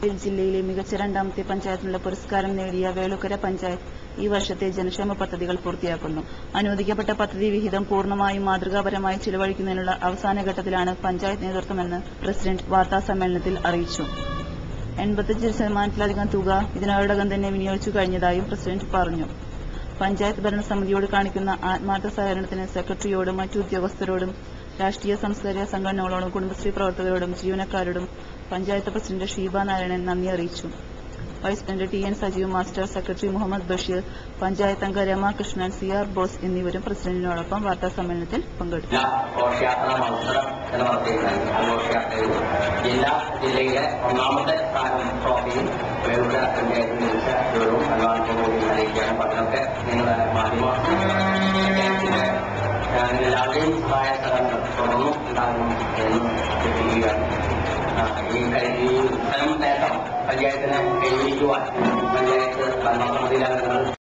ജില്ലയിലെ മികച്ച രണ്ടാമത്തെ പഞ്ചായത്തിനുള്ള പുരസ്കാരം നേടിയ വേളുക്കര പഞ്ചായത്ത് ഈ വർഷത്തെ ജനക്ഷേമ പദ്ധതികൾ പൂർത്തിയാക്കുന്നു. അനുവദിക്കപ്പെട്ട പദ്ധതി വിഹിതം പൂർണ്ണമായും മാതൃകാപരമായി ചിലവഴിക്കുന്നതിനുള്ള അവസാന ഘട്ടത്തിലാണ് പഞ്ചായത്ത് നേതൃത്വമെന്ന് പ്രസിഡന്റ് വാർത്താസമ്മേളനത്തിൽ അറിയിച്ചു. 85% തുക ഇതിനോടകം തന്നെ വിനിയോഗിച്ചു കഴിഞ്ഞതായും പ്രസിഡന്റ് പറഞ്ഞു. പഞ്ചായത്ത് ഭരണസമിതിയോട് കാണിക്കുന്ന ആത്മാർത്ഥ സഹകരണത്തിന് സെക്രട്ടറിയോടും മറ്റു ഉദ്യോഗസ്ഥരോടും രാഷ്ട്രീയ സാംസ്കാരിക സംഘടനകളോടും കുടുംബശ്രീ പ്രവർത്തകരോടും ജീവനക്കാരോടും പഞ്ചായത്ത് പ്രസിഡന്റ് ഷീബ നാരായണൻ നന്ദി അറിയിച്ചു. Vice president T N. Sajeev master, secretary Muhammad Basheer, panchayat അംഗ രമാകൃഷ്ണൻ, സി.ആർ. ബോസ് എന്നിവരും പ്രസിഡന്റിനോടൊപ്പം വാർത്താസമ്മേളനത്തിൽ പങ്കെടുത്തു. ജില്ലയിലെ ഒന്നാമത്തെ സ്ഥാനം ട്രോഫിയും വേളുക്കര പഞ്ചായത്തിന് ലഭിച്ച വിവരവും അഭിമാനത്തോടുകൂടി അറിയിക്കുകയാണ്. അതിനൊക്കെ നിങ്ങളുടെ മാധ്യമ എല്ലാവരുടെയും സഹായ സഹകരണം തുടർന്നും ഉണ്ടാകും എന്ന് എത്തിക്കുകയാണ്. ഈ നേട്ടം പഞ്ചായത്തിനെ കൈവരിക്കുവാൻ പഞ്ചായത്ത് ഭരണസമിതിയിലെ അംഗങ്ങൾ